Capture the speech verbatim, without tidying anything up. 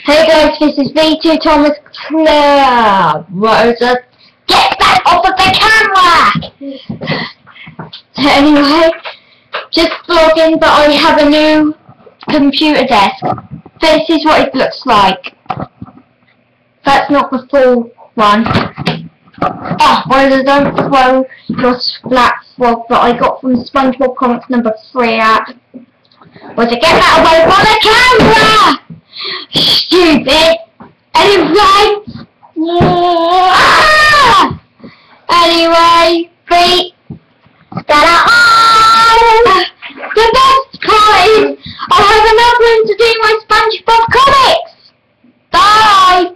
Hey guys, this is V two Thomas Club. Rosa, get back off of the camera! So anyway, just log in, but I have a new computer desk. This is what it looks like. That's not the full one. Oh, well, I don't throw your splat frog that I got from SpongeBob Comics number three at. Was to get that away from the camera! Stupid! Anyway! Ah! Anyway, feet that are on! The best part is I have enough room to do my SpongeBob comics! Bye!